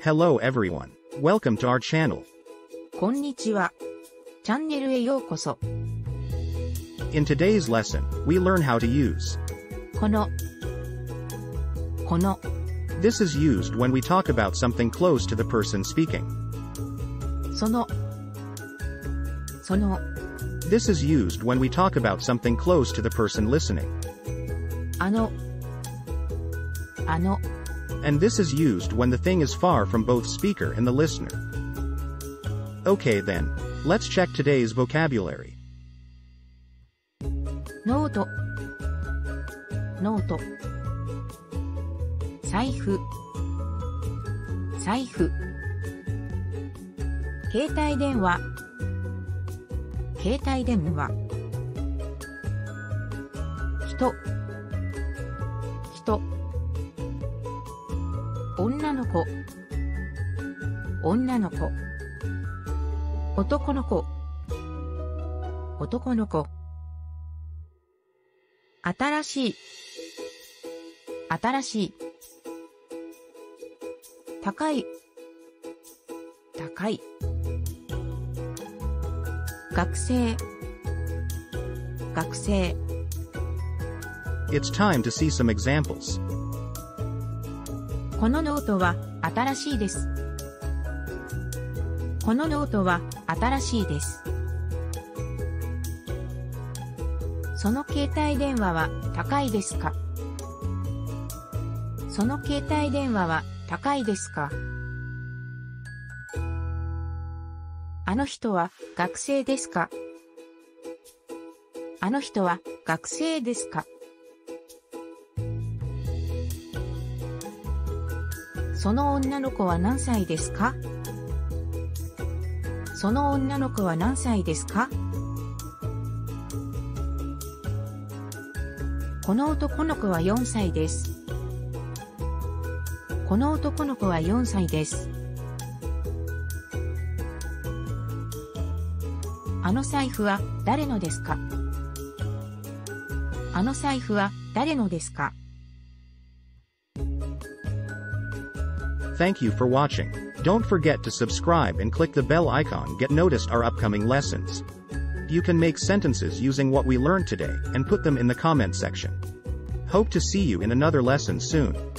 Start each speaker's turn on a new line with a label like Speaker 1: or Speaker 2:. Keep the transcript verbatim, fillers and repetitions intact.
Speaker 1: Hello everyone. Welcome to our channel.
Speaker 2: こんにちは。チャンネルへようこそ。
Speaker 1: In today's lesson, we learn how to use.
Speaker 2: この、この、
Speaker 1: This is used when we talk about something close to the person speaking.
Speaker 2: その、その、
Speaker 1: This is used when we talk about something close to the person listening.
Speaker 2: あの、あの、
Speaker 1: And this is used when the thing is far from both speaker and the listener. Okay then, let's check today's vocabulary.
Speaker 2: ノート、ノート、財布、財布、携帯電話、携帯電話、人、人、女の子、女の子、男の子、男の子、新しい、新しい、高い、高い、学生、学生。
Speaker 1: It's time to see some examples.
Speaker 2: このノートは新しいです。このノートは新しいです。その携帯電話は高いですか？その携帯電話は高いですか？あの人は学生ですか？あの人は学生ですか？その女の子は何歳ですか？その女の子は何歳ですか？この男の子はよんさいです。この男の子はよんさいです。あの財布は誰のですか？あの財布は誰のですか？
Speaker 1: Thank you for watching. Don't forget to subscribe and click the bell icon to get noticed our upcoming lessons. You can make sentences using what we learned today and put them in the comment section. Hope to see you in another lesson soon.